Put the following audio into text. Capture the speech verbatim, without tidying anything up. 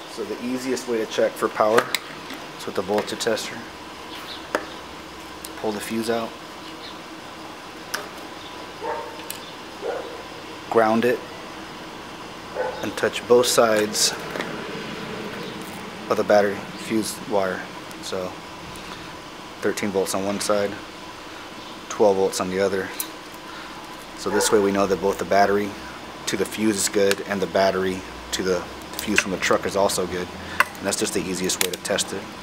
So the easiest way to check for power is with the voltage tester. Pull the fuse out, ground it, and touch both sides of the battery fuse wire. So thirteen volts on one side, twelve volts on the other. So this way we know that both the battery to the fuse is good and the battery to the fuse from the truck is also good. And that's just the easiest way to test it.